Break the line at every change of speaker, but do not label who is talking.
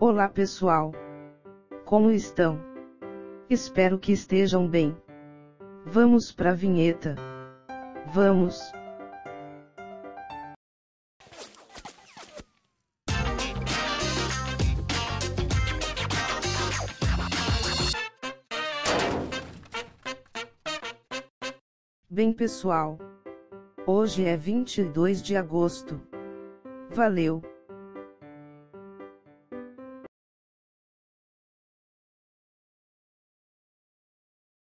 Olá pessoal! Como estão? Espero que estejam bem. Vamos pra vinheta. Vamos! Bem pessoal, hoje é 22 de agosto. Valeu!